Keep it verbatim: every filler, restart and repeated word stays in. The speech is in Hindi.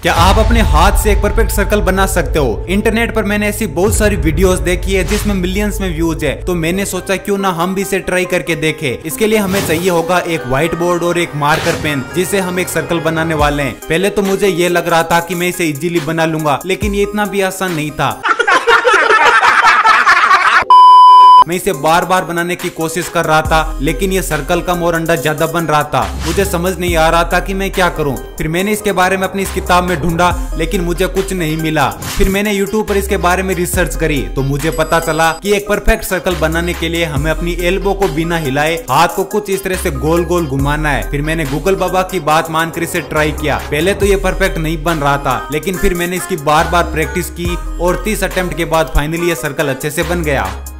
क्या आप अपने हाथ से एक परफेक्ट सर्कल बना सकते हो? इंटरनेट पर मैंने ऐसी बहुत सारी वीडियोस देखी है जिसमें मिलियंस में व्यूज है, तो मैंने सोचा क्यों ना हम भी इसे ट्राई करके देखें। इसके लिए हमें चाहिए होगा एक व्हाइट बोर्ड और एक मार्कर पेन, जिससे हम एक सर्कल बनाने वाले हैं। पहले तो मुझे ये लग रहा था कि मैं इसे इजीली बना लूंगा, लेकिन ये इतना भी आसान नहीं था। मैं इसे बार बार बनाने की कोशिश कर रहा था, लेकिन ये सर्कल कम और अंडा ज्यादा बन रहा था। मुझे समझ नहीं आ रहा था कि मैं क्या करूं। फिर मैंने इसके बारे में अपनी इस किताब में ढूंढा, लेकिन मुझे कुछ नहीं मिला। फिर मैंने यूट्यूब पर इसके बारे में रिसर्च करी, तो मुझे पता चला कि एक परफेक्ट सर्कल बनाने के लिए हमें अपनी एल्बो को बिना हिलाए हाथ को कुछ इस तरह से गोल गोल घुमाना है। फिर मैंने गूगल बाबा की बात मानकर इसे ट्राई किया। पहले तो ये परफेक्ट नहीं बन रहा था, लेकिन फिर मैंने इसकी बार बार प्रैक्टिस की और तीस अटेम्प्ट के बाद फाइनली ये सर्कल अच्छे से बन गया।